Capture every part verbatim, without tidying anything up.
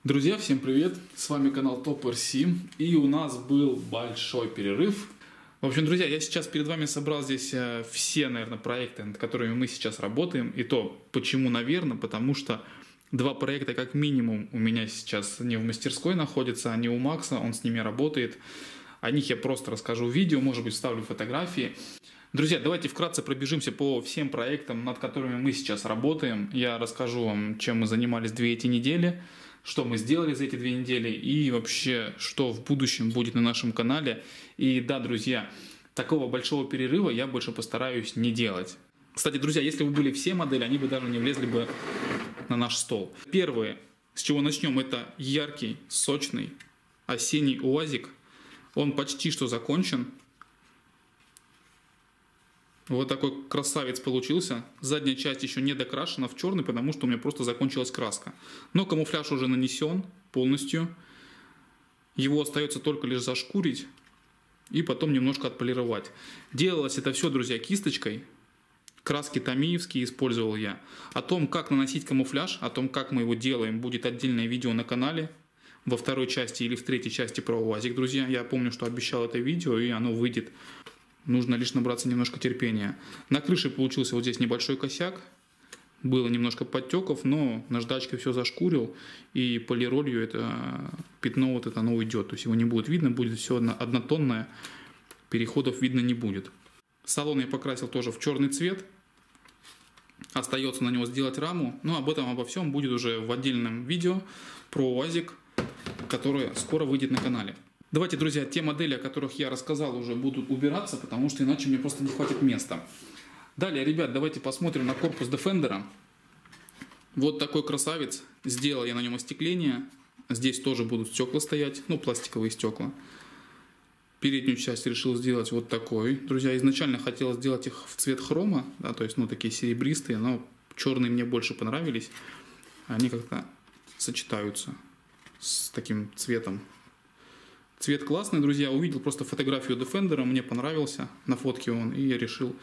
Друзья, всем привет! С вами канал Топ эр си, и у нас был большой перерыв. В общем, друзья, я сейчас перед вами собрал здесь все, наверное, проекты, над которыми мы сейчас работаем. И то, почему, наверное, потому что два проекта как минимум у меня сейчас не в мастерской находятся, они у Макса, он с ними работает. О них я просто расскажу в видео, может быть, вставлю фотографии. Друзья, давайте вкратце пробежимся по всем проектам, над которыми мы сейчас работаем. Я расскажу вам, чем мы занимались две эти недели, что мы сделали за эти две недели и вообще, что в будущем будет на нашем канале. И да, друзья, такого большого перерыва я больше постараюсь не делать. Кстати, друзья, если бы были все модели, они бы даже не влезли бы на наш стол. Первое, с чего начнем, это яркий, сочный осенний УАЗик. Он почти что закончен. Вот такой красавец получился. Задняя часть еще не докрашена в черный, потому что у меня просто закончилась краска. Но камуфляж уже нанесен полностью. Его остается только лишь зашкурить и потом немножко отполировать. Делалось это все, друзья, кисточкой. Краски томиевские использовал я. О том, как наносить камуфляж, о том, как мы его делаем, будет отдельное видео на канале. Во второй части или в третьей части про УАЗик, друзья. Я помню, что обещал это видео, и оно выйдет. Нужно лишь набраться немножко терпения. На крыше получился вот здесь небольшой косяк. Было немножко подтеков, но наждачкой все зашкурил. И полиролью это пятно вот это оно уйдет. То есть его не будет видно, будет все однотонное. Переходов видно не будет. Салон я покрасил тоже в черный цвет. Остается на него сделать раму. Но об этом, обо всем будет уже в отдельном видео про УАЗик, которое скоро выйдет на канале. Давайте, друзья, те модели, о которых я рассказал, уже будут убираться, потому что иначе мне просто не хватит места. Далее, ребят, давайте посмотрим на корпус Defender. Вот такой красавец. Сделал я на нем остекление. Здесь тоже будут стекла стоять, ну, пластиковые стекла. Переднюю часть решил сделать вот такой. Друзья, изначально хотел сделать их в цвет хрома, да, то есть, ну, такие серебристые, но черные мне больше понравились. Они как-то сочетаются с таким цветом. Цвет классный, друзья. Увидел просто фотографию Defender, мне понравился на фотке он, и я решил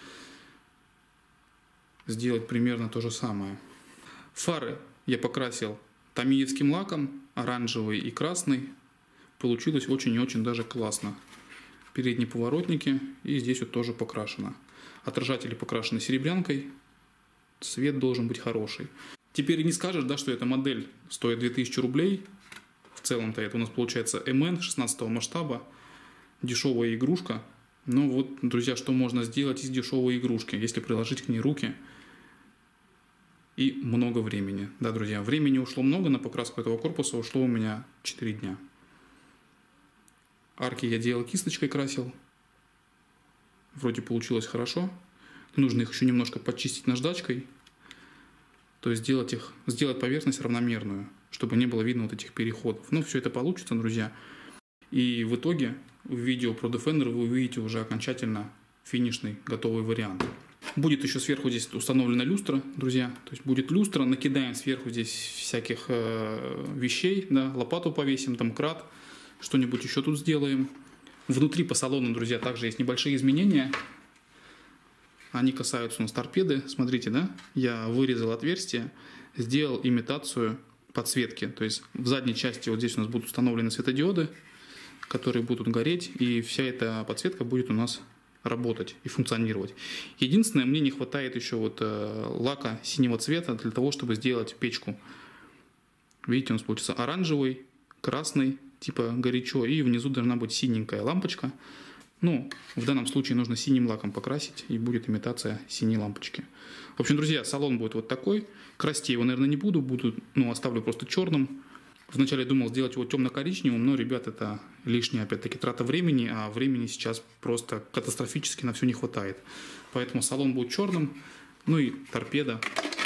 сделать примерно то же самое. Фары я покрасил томиевским лаком, оранжевый и красный. Получилось очень и очень даже классно. Передние поворотники, и здесь вот тоже покрашено. Отражатели покрашены серебрянкой. Цвет должен быть хороший. Теперь не скажешь, да, что эта модель стоит две тысячи рублей. В целом-то это у нас получается эм эн шестнадцатого масштаба, дешевая игрушка. Но вот, друзья, что можно сделать из дешевой игрушки, если приложить к ней руки и много времени. Да, друзья, времени ушло много на покраску этого корпуса, ушло у меня четыре дня. Арки я делал кисточкой, красил. Вроде получилось хорошо. Нужно их еще немножко почистить наждачкой. То есть сделать их, сделать поверхность равномерную, чтобы не было видно вот этих переходов. Ну, все это получится, друзья. И в итоге в видео про Defender вы увидите уже окончательно финишный готовый вариант. Будет еще сверху здесь установлена люстра, друзья. То есть будет люстра, накидаем сверху здесь всяких э, вещей, да, лопату повесим, домкрат, что-нибудь еще тут сделаем. Внутри по салону, друзья, также есть небольшие изменения. Они касаются у нас торпеды. Смотрите, да? Я вырезал отверстие, сделал имитацию подсветки. То есть в задней части вот здесь у нас будут установлены светодиоды, которые будут гореть, и вся эта подсветка будет у нас работать и функционировать. Единственное, мне не хватает еще вот э, лака синего цвета для того, чтобы сделать печку. Видите, у нас получится оранжевый, красный, типа горячо, и внизу должна быть синенькая лампочка. Ну, в данном случае нужно синим лаком покрасить, и будет имитация синей лампочки. В общем, друзья, салон будет вот такой. Красить я его, наверное, не буду, буду, ну, оставлю просто черным. Вначале думал сделать его темно-коричневым, но, ребят, это лишняя, опять-таки, трата времени, а времени сейчас просто катастрофически на все не хватает. Поэтому салон будет черным, ну и торпеда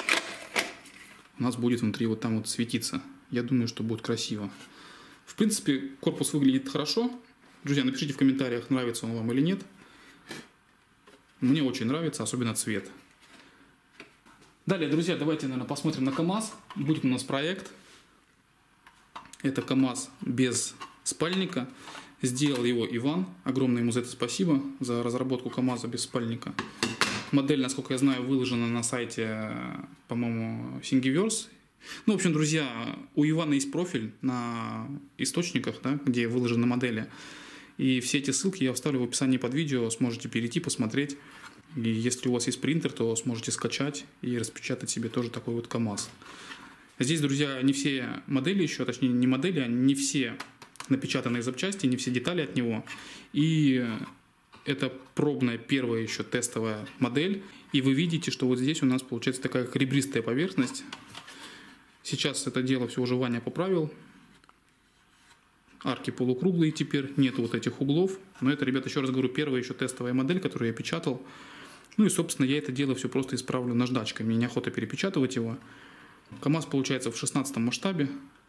у нас будет внутри вот там вот светиться. Я думаю, что будет красиво. В принципе, корпус выглядит хорошо. Друзья, напишите в комментариях, нравится он вам или нет. Мне очень нравится, особенно цвет. Далее, друзья, давайте, наверное, посмотрим на КамАЗ. Будет у нас проект. Это КамАЗ без спальника. Сделал его Иван. Огромное ему за это спасибо, за разработку КамАЗа без спальника. Модель, насколько я знаю, выложена на сайте, по-моему, Thingiverse. Ну, в общем, друзья, у Ивана есть профиль на источниках, да, где выложены модели. И все эти ссылки я вставлю в описании под видео, сможете перейти, посмотреть. И если у вас есть принтер, то сможете скачать и распечатать себе тоже такой вот КамАЗ. Здесь, друзья, не все модели еще, точнее не модели, а не все напечатанные запчасти, не все детали от него. И это пробная первая еще тестовая модель. И вы видите, что вот здесь у нас получается такая как ребристая поверхность. Сейчас это дело все уже Ваня поправил. Арки полукруглые теперь, нет вот этих углов. Но это, ребята, еще раз говорю, первая еще тестовая модель, которую я печатал. Ну и, собственно, я это дело все просто исправлю наждачкой. Мне неохота перепечатывать его. КамАЗ получается в шестнадцатом масштабе.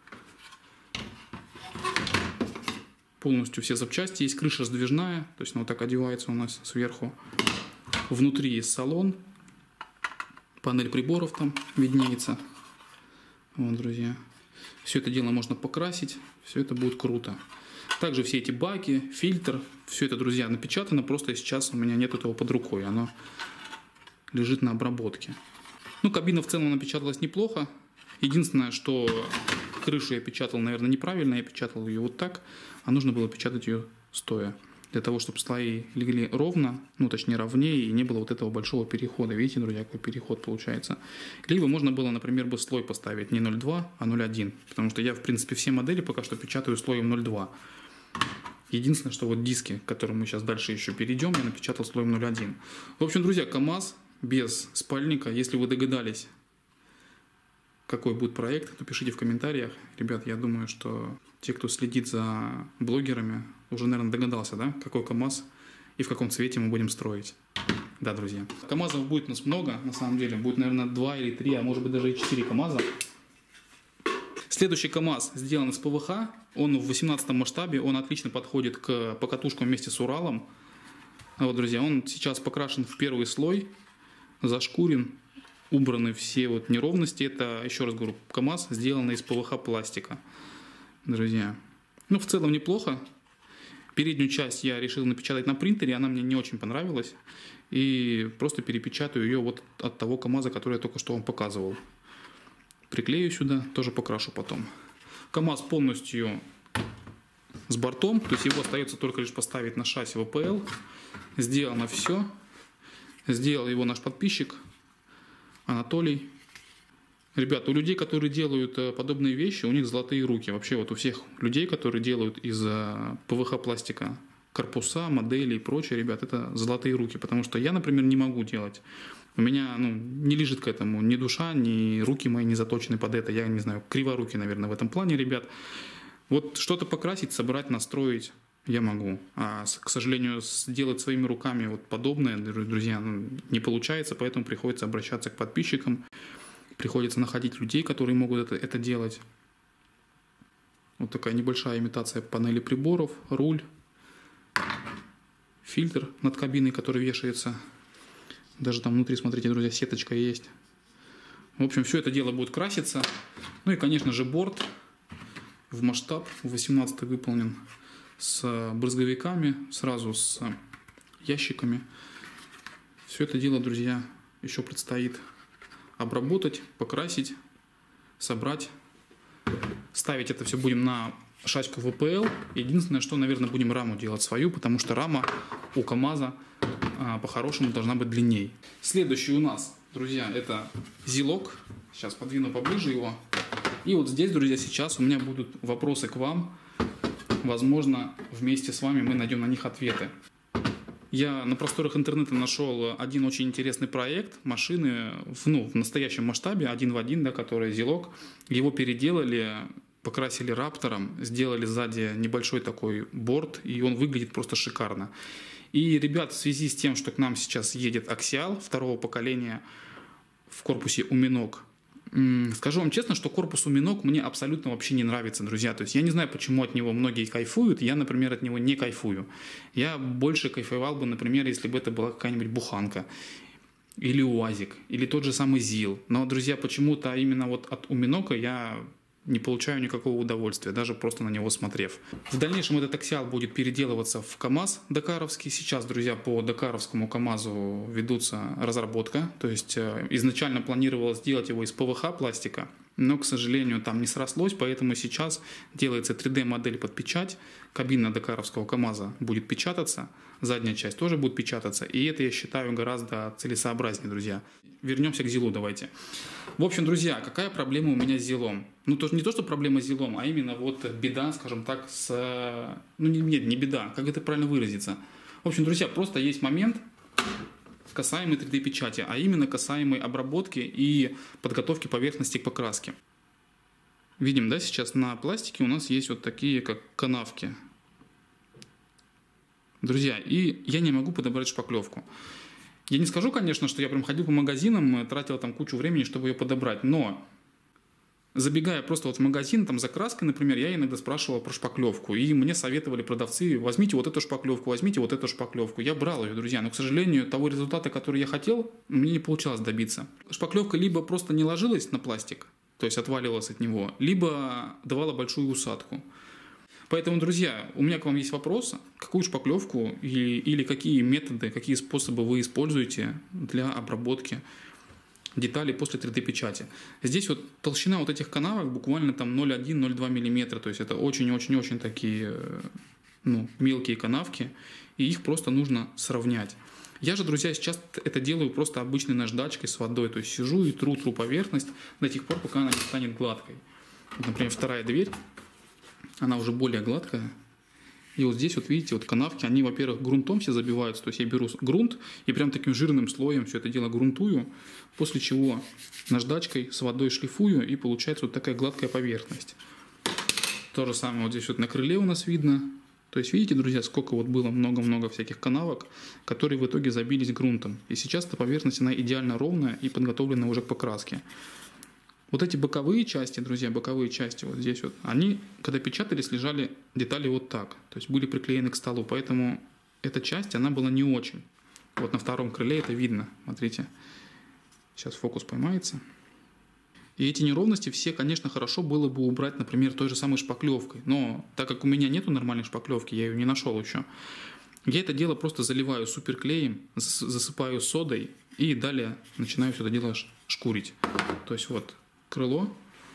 Полностью все запчасти. Есть крыша сдвижная, то есть она вот так одевается у нас сверху. Внутри есть салон. Панель приборов там виднеется. Вот, друзья. Все это дело можно покрасить. Все это будет круто. Также все эти баки, фильтр. Все это, друзья, напечатано. Просто сейчас у меня нет этого под рукой. Оно лежит на обработке. Ну, кабина в целом напечаталась неплохо. Единственное, что крышу я печатал, наверное, неправильно. Я печатал ее вот так. А нужно было печатать ее стоя. Для того, чтобы слои легли ровно, ну, точнее, ровнее, и не было вот этого большого перехода. Видите, друзья, какой переход получается. Либо можно было, например, бы слой поставить не ноль два, а ноль один. Потому что я, в принципе, все модели пока что печатаю слоем ноль два. Единственное, что вот диски, к которым мы сейчас дальше еще перейдем, я напечатал слоем ноль один. В общем, друзья, КамАЗ без спальника. Если вы догадались, какой будет проект, то пишите в комментариях. Ребят, я думаю, что те, кто следит за блогерами, уже, наверное, догадался, да, какой КамАЗ и в каком цвете мы будем строить. Да, друзья. КамАЗов будет у нас много, на самом деле. Будет, наверное, два или три, а может быть даже и четыре КамАЗа. Следующий КамАЗ сделан из ПВХ. Он в восемнадцатом масштабе. Он отлично подходит к покатушкам вместе с Уралом. Вот, друзья, он сейчас покрашен в первый слой, зашкурен. Убраны все вот неровности. Это, еще раз говорю, КамАЗ сделан из ПВХ пластика. Друзья. Ну, в целом неплохо. Переднюю часть я решил напечатать на принтере. Она мне не очень понравилась. И просто перепечатаю ее вот от того КамАЗа, который я только что вам показывал. Приклею сюда, тоже покрашу потом. КамАЗ полностью с бортом. То есть его остается только лишь поставить на шасси ВПЛ. Сделано все. Сделал его наш подписчик Анатолий. Ребята, у людей, которые делают подобные вещи, у них золотые руки. Вообще вот у всех людей, которые делают из ПВХ пластика корпуса, модели и прочее, ребят, это золотые руки. Потому что я, например, не могу делать. У меня ну, не лежит к этому ни душа, ни руки мои не заточены под это. Я не знаю, криворукий, наверное, в этом плане, ребят. Вот что-то покрасить, собрать, настроить я могу. А, к сожалению, сделать своими руками вот подобное, друзья, ну, не получается, поэтому приходится обращаться к подписчикам. Приходится находить людей, которые могут это, это делать. Вот такая небольшая имитация панели приборов, руль, фильтр над кабиной, который вешается. Даже там внутри, смотрите, друзья, сеточка есть. В общем, все это дело будет краситься. Ну и, конечно же, борт в масштаб восемнадцатый выполнен с брызговиками, сразу с ящиками. Все это дело, друзья, еще предстоит обработать, покрасить, собрать. Ставить это все будем на шасси ВПЛ. Единственное, что, наверное, будем раму делать свою, потому что рама у КамАЗа а, по-хорошему должна быть длинней. Следующий у нас, друзья, это Зилок. Сейчас подвину поближе его. И вот здесь, друзья, сейчас у меня будут вопросы к вам. Возможно, вместе с вами мы найдем на них ответы. Я на просторах интернета нашел один очень интересный проект машины в, ну, в настоящем масштабе, один в один, да, который Зилок. Его переделали, покрасили раптором, сделали сзади небольшой такой борт, и он выглядит просто шикарно. И, ребят, в связи с тем, что к нам сейчас едет Аксиал второго поколения в корпусе Уминок, скажу вам честно, что корпус Уминок мне абсолютно вообще не нравится, друзья. То есть я не знаю, почему от него многие кайфуют. Я, например, от него не кайфую. Я больше кайфовал бы, например, если бы это была какая-нибудь буханка. Или УАЗик. Или тот же самый ЗИЛ. Но, друзья, почему-то именно вот от Уминока я не получаю никакого удовольствия, даже просто на него смотрев. В дальнейшем этот Аксиал будет переделываться в КамАЗ дакаровский. Сейчас, друзья, по дакаровскому КамАЗу ведутся разработка. То есть изначально планировалось сделать его из ПВХ пластика. но, к сожалению, там не срослось, поэтому сейчас делается три дэ модель под печать, кабина дакаровского КамАЗа будет печататься, задняя часть тоже будет печататься, и это, я считаю, гораздо целесообразнее, друзья. Вернемся к зилу давайте. В общем, друзья, какая проблема у меня с зилом? Ну, то, не то, что проблема с зилом, а именно вот беда, скажем так, с... Ну, нет, не беда, как это правильно выразиться? В общем, друзья, просто есть момент, касаемый три дэ печати, а именно касаемый обработки и подготовки поверхности к покраске. Видим, да, сейчас на пластике у нас есть вот такие, как канавки. Друзья, и я не могу подобрать шпаклевку. Я не скажу, конечно, что я прям ходил по магазинам, тратил там кучу времени, чтобы ее подобрать, но... Забегая просто вот в магазин, там за краской, например, я иногда спрашивал про шпаклевку, и мне советовали продавцы: возьмите вот эту шпаклевку, возьмите вот эту шпаклевку. Я брал ее, друзья, но, к сожалению, того результата, который я хотел, мне не получалось добиться. Шпаклевка либо просто не ложилась на пластик, то есть отваливалась от него, либо давала большую усадку. Поэтому, друзья, у меня к вам есть вопрос: какую шпаклевку или, или какие методы, какие способы вы используете для обработки детали после три дэ печати. Здесь вот толщина вот этих канавок буквально там ноль целых одна - ноль целых две миллиметра, то есть это очень-очень-очень такие, ну, мелкие канавки, и их просто нужно сравнять. Я же, друзья, сейчас это делаю просто обычной наждачкой с водой, то есть сижу и тру-тру поверхность до тех пор, пока она не станет гладкой. Вот, например, вторая дверь, она уже более гладкая. И вот здесь вот видите, вот канавки, они, во-первых, грунтом все забиваются, то есть я беру грунт и прям таким жирным слоем все это дело грунтую, после чего наждачкой с водой шлифую, и получается вот такая гладкая поверхность. То же самое вот здесь вот на крыле у нас видно. То есть видите, друзья, сколько вот было много-много всяких канавок, которые в итоге забились грунтом. И сейчас эта поверхность, она идеально ровная и подготовлена уже к покраске. Вот эти боковые части, друзья, боковые части вот здесь вот, они, когда печатались, лежали детали вот так. То есть были приклеены к столу, поэтому эта часть, она была не очень. Вот на втором крыле это видно, смотрите. Сейчас фокус поймается. И эти неровности все, конечно, хорошо было бы убрать, например, той же самой шпаклевкой. Но так как у меня нету нормальной шпаклевки, я ее не нашел еще, я это дело просто заливаю суперклеем, засыпаю содой и далее начинаю все это дело шкурить. То есть вот крыло,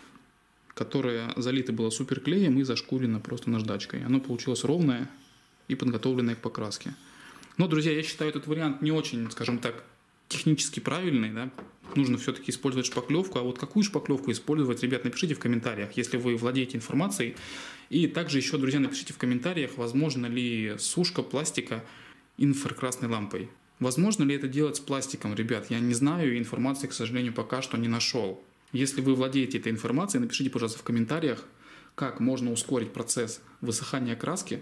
которое залито было суперклеем и зашкурено просто наждачкой. Оно получилось ровное и подготовленное к покраске. Но, друзья, я считаю этот вариант не очень, скажем так, технически правильный, да? Нужно все-таки использовать шпаклевку. А вот какую шпаклевку использовать, ребят, напишите в комментариях, если вы владеете информацией. И также еще, друзья, напишите в комментариях, возможно ли сушка пластика инфракрасной лампой. Возможно ли это делать с пластиком, ребят? Я не знаю, информации, к сожалению, пока что не нашел. Если вы владеете этой информацией, напишите, пожалуйста, в комментариях, как можно ускорить процесс высыхания краски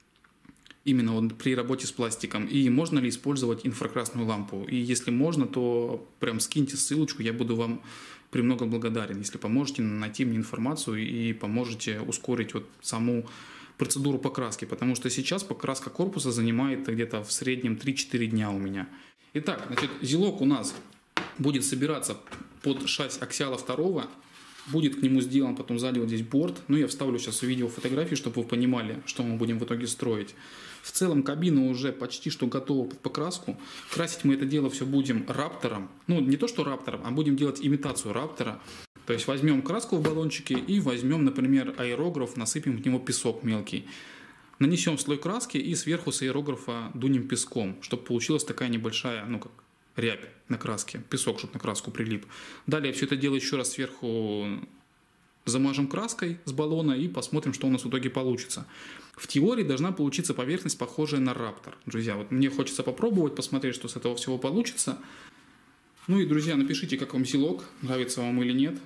именно вот при работе с пластиком, и можно ли использовать инфракрасную лампу. И если можно, то прям скиньте ссылочку, я буду вам премного благодарен, если поможете найти мне информацию и поможете ускорить вот саму процедуру покраски, потому что сейчас покраска корпуса занимает где-то в среднем три-четыре дня у меня. Итак, значит, зилок у нас будет собираться под шасси Аксиала два. Будет к нему сделан потом сзади вот здесь борт. Ну, я вставлю сейчас в видео фотографии, чтобы вы понимали, что мы будем в итоге строить. В целом кабина уже почти что готова под покраску. Красить мы это дело все будем раптором. Ну, не то что раптором, а будем делать имитацию раптора. То есть возьмем краску в баллончике и возьмем, например, аэрограф, насыпем в него песок мелкий. Нанесем слой краски и сверху с аэрографа дунем песком, чтобы получилась такая небольшая, ну как, рябь на краске, песок, чтобы на краску прилип. Далее все это дело еще раз сверху замажем краской с баллона и посмотрим, что у нас в итоге получится. В теории должна получиться поверхность, похожая на раптор. Друзья, вот мне хочется попробовать, посмотреть, что с этого всего получится. Ну и, друзья, напишите, как вам зилок, нравится вам или нет.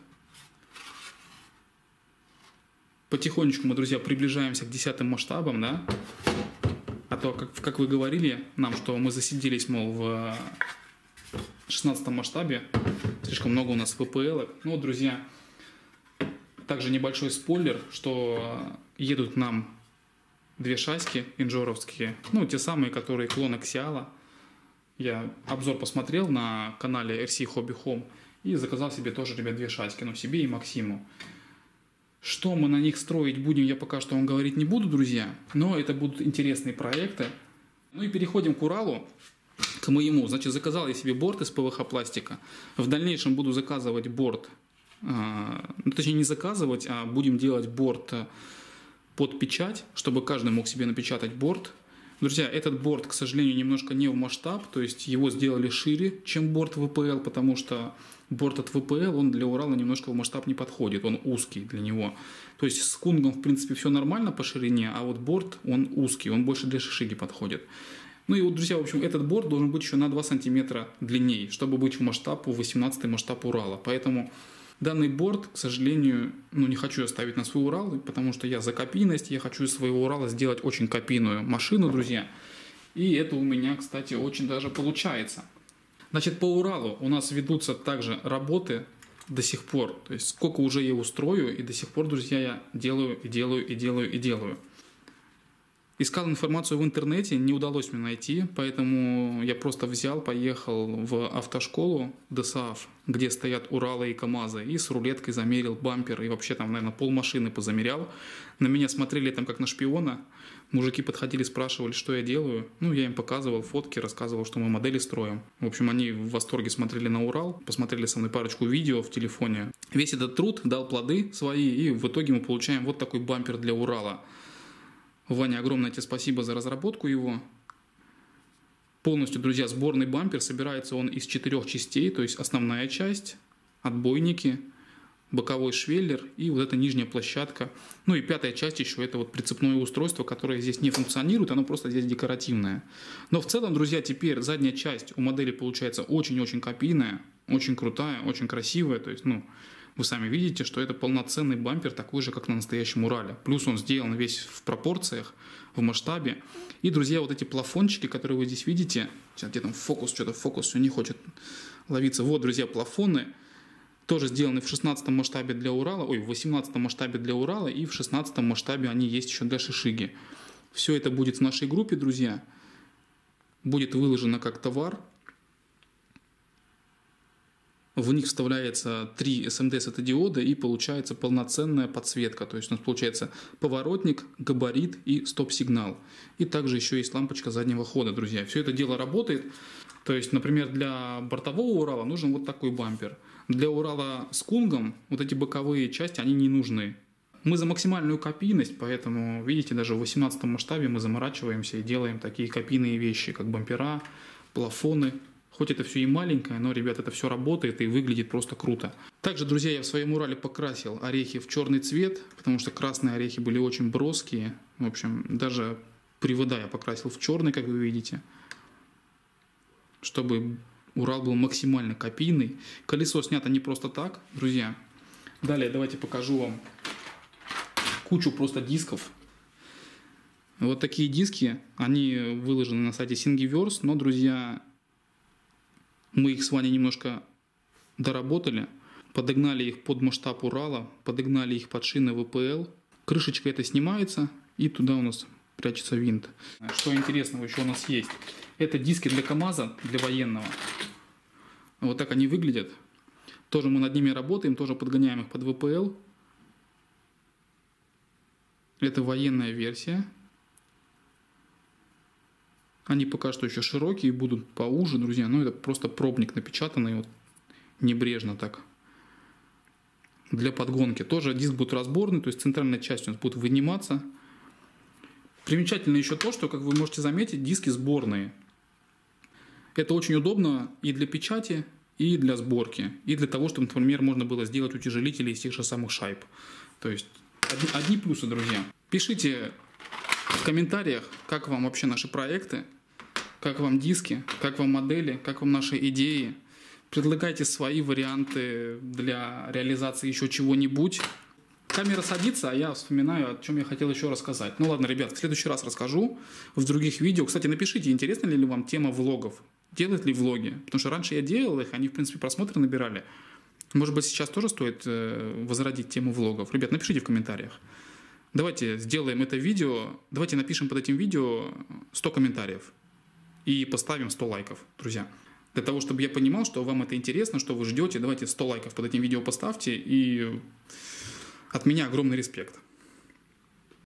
Потихонечку мы, друзья, приближаемся к десятым масштабам, да? А то, как, как вы говорили нам, что мы засиделись, мол, в шестнадцатом масштабе, слишком много у нас вэ пэ эл. Ну вот, друзья, также небольшой спойлер, что едут к нам две шасси инжоровские, ну, те самые, которые клон Аксиала. Я обзор посмотрел на канале эр си Hobby Home и заказал себе тоже, ребят, две шасси, ну, себе и Максиму. Что мы на них строить будем, я пока что вам говорить не буду, друзья, но это будут интересные проекты. Ну и переходим к Уралу, к моему. Значит, заказал я себе борт из пэ вэ ха пластика. В дальнейшем буду заказывать борт ну, точнее не заказывать, а будем делать борт под печать, чтобы каждый мог себе напечатать борт. Друзья, этот борт, к сожалению, немножко не в масштаб, то есть его сделали шире, чем борт вэ пэ эл, потому что борт от вэ пэ эл, он для Урала немножко в масштаб не подходит, он узкий для него. То есть с Кунгом, в принципе, все нормально по ширине, а вот борт, он узкий, он больше для шишиги подходит. Ну и вот, друзья, в общем, этот борт должен быть еще на два сантиметра длиннее, чтобы быть в масштаб, в восемнадцатый масштаб Урала. Поэтому данный борт, к сожалению, ну, не хочу я ставить на свой Урал, потому что я за копийность, я хочу из своего Урала сделать очень копийную машину, друзья. И это у меня, кстати, очень даже получается. Значит, по Уралу у нас ведутся также работы до сих пор. То есть сколько уже я устрою, и до сих пор, друзья, я делаю и делаю и делаю и делаю. Искал информацию в интернете, не удалось мне найти, поэтому я просто взял, поехал в автошколу ДОСААФ, где стоят Уралы и КАМАЗы, и с рулеткой замерил бампер, и вообще там, наверное, полмашины позамерял. На меня смотрели там как на шпиона, мужики подходили, спрашивали, что я делаю. Ну, я им показывал фотки, рассказывал, что мы модели строим. В общем, они в восторге смотрели на Урал, посмотрели со мной парочку видео в телефоне. Весь этот труд дал плоды свои, и в итоге мы получаем вот такой бампер для Урала. Ваня, огромное тебе спасибо за разработку его. Полностью, друзья, сборный бампер. Собирается он из четырех частей, то есть основная часть, отбойники, боковой швеллер и вот эта нижняя площадка. Ну и пятая часть еще это вот прицепное устройство, которое здесь не функционирует, оно просто здесь декоративное. Но в целом, друзья, теперь задняя часть у модели получается очень-очень копийная, очень крутая, очень красивая. То есть, ну, вы сами видите, что это полноценный бампер, такой же, как на настоящем Урале. Плюс он сделан весь в пропорциях, в масштабе. И, друзья, вот эти плафончики, которые вы здесь видите, сейчас где там фокус, что-то фокус все не хочет ловиться. Вот, друзья, плафоны тоже сделаны в шестнадцатом масштабе для Урала, ой, в восемнадцатом масштабе для Урала, и в шестнадцатом масштабе они есть еще для шишиги. Все это будет в нашей группе, друзья. Будет выложено как товар. В них вставляется три эс эм ди светодиода и получается полноценная подсветка. То есть у нас получается поворотник, габарит и стоп-сигнал. И также еще есть лампочка заднего хода, друзья. Все это дело работает. То есть, например, для бортового Урала нужен вот такой бампер. Для Урала с Кунгом вот эти боковые части, они не нужны. Мы за максимальную копийность, поэтому, видите, даже в восемнадцатом масштабе мы заморачиваемся и делаем такие копийные вещи, как бампера, плафоны. Хоть это все и маленькое, но, ребят, это все работает и выглядит просто круто. Также, друзья, я в своем Урале покрасил орехи в черный цвет, потому что красные орехи были очень броские. В общем, даже привода я покрасил в черный, как вы видите, чтобы Урал был максимально копийный. Колесо снято не просто так, друзья. Далее давайте покажу вам кучу просто дисков. Вот такие диски, они выложены на сайте Thingiverse, но, друзья, мы их с Ваней немножко доработали, подогнали их под масштаб Урала, подогнали их под шины вэ пэ эл. Крышечка эта снимается, и туда у нас прячется винт. Что интересного еще у нас есть? Это диски для КАМАЗа, для военного. Вот так они выглядят. Тоже мы над ними работаем, тоже подгоняем их под вэ пэ эл. Это военная версия. Они пока что еще широкие, будут поуже, друзья. Но это просто пробник напечатанный вот небрежно так. Для подгонки. Тоже диск будет разборный, то есть центральная часть у нас будет выниматься. Примечательно еще то, что, как вы можете заметить, диски сборные. Это очень удобно и для печати, и для сборки. И для того, чтобы, например, можно было сделать утяжелители из тех же самых шайб. То есть одни, одни плюсы, друзья. Пишите в комментариях, как вам вообще наши проекты, как вам диски, как вам модели, как вам наши идеи. Предлагайте свои варианты для реализации еще чего-нибудь. Камера садится, а я вспоминаю, о чем я хотел еще рассказать. Ну ладно, ребят, в следующий раз расскажу в других видео. Кстати, напишите, интересна ли вам тема влогов. Делать ли влоги? Потому что раньше я делал их, они, в принципе, просмотры набирали. Может быть, сейчас тоже стоит возродить тему влогов. Ребят, напишите в комментариях. Давайте сделаем это видео, давайте напишем под этим видео сто комментариев и поставим сто лайков, друзья. Для того, чтобы я понимал, что вам это интересно, что вы ждете, давайте сто лайков под этим видео поставьте, и от меня огромный респект.